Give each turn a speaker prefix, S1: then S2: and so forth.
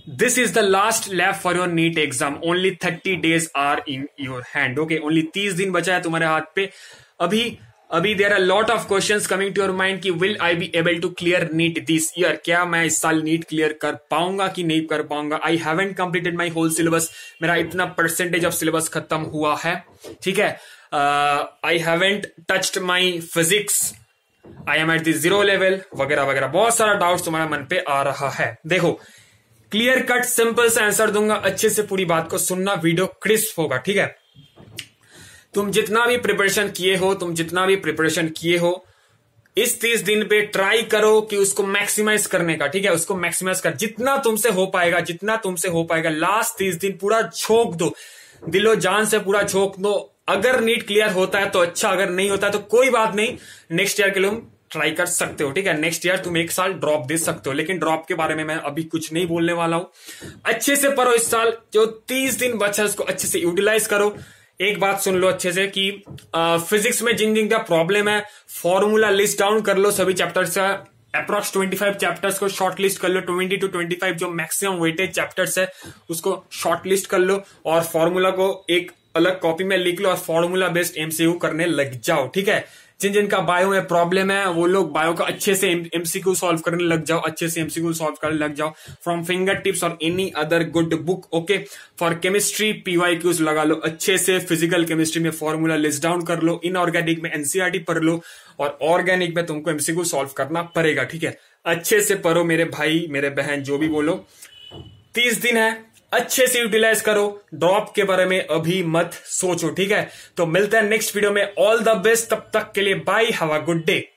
S1: This is the last lab for your NEET exam. Only 30 days are in your hand. Okay, only 30 दिन बचा है तुम्हारे हाथ पे। अभी there are lot of questions coming to your mind कि will I be able to clear NEET this year. क्या मैं इस साल नीट क्लियर कर पाऊंगा कि नहीं कर पाऊंगा। I haven't completed my whole syllabus. मेरा इतना परसेंटेज ऑफ सिलेबस खत्म हुआ है, ठीक है। I haven't touched my physics, I am at the 0 level, वगैरह वगैरह। बहुत सारा डाउट्स तुम्हारे मन पे आ रहा है। देखो, क्लियर कट सिंपल से आंसर दूंगा, अच्छे से पूरी बात को सुनना, वीडियो क्रिस्प होगा, ठीक है। तुम जितना भी प्रिपरेशन किए हो इस 30 दिन पे ट्राई करो कि उसको मैक्सिमाइज करने का, ठीक है। उसको मैक्सिमाइज कर, जितना तुमसे हो पाएगा। लास्ट 30 दिन पूरा झोंक दो, दिलो जान से पूरा झोंक दो। अगर नीट क्लियर होता है तो अच्छा, अगर नहीं होता है तो कोई बात नहीं, नेक्स्ट ईयर के लिए तुम ट्राई कर सकते हो, ठीक है। नेक्स्ट ईयर तुम 1 साल ड्रॉप दे सकते हो, लेकिन ड्रॉप के बारे में मैं अभी कुछ नहीं बोलने वाला हूं। अच्छे से पढ़ो, इस साल जो 30 दिन बचा है उसको अच्छे से यूटिलाइज करो। एक बात सुन लो अच्छे से कि फिजिक्स में जिन जिन का प्रॉब्लम है, फॉर्मूला लिस्ट डाउन कर लो सभी चैप्टर्स का। अप्रॉक्स 25 चैप्टर्स को शॉर्ट लिस्ट कर लो, 20 to 25 जो मैक्सिमम वेटेज चैप्टर्स है उसको शॉर्ट लिस्ट कर लो, और फॉर्मूला को एक अलग कॉपी में लिख लो और फॉर्मूला बेस्ड एमसीक्यू करने लग जाओ, ठीक है। जिन जिन का बायो में प्रॉब्लम है वो लोग बायो का अच्छे से एमसीक्यू सॉल्व करने लग जाओ, फ्रॉम फिंगर टिप्स और any other good book. Okay, for chemistry PYQs लगा लो अच्छे से। फिजिकल केमिस्ट्री में फॉर्मूला लिस्ट डाउन कर लो, इनऑर्गेनिक में एनसीईआरटी पढ़ लो, और ऑर्गेनिक में तुमको एमसीक्यू सॉल्व करना पड़ेगा, ठीक है। अच्छे से पढ़ो मेरे भाई मेरे बहन, जो भी बोलो। 30 दिन है, अच्छे से यूटिलाइज करो। ड्रॉप के बारे में अभी मत सोचो, ठीक है। तो मिलते हैं नेक्स्ट वीडियो में। ऑल द बेस्ट, तब तक के लिए bye, have a good day.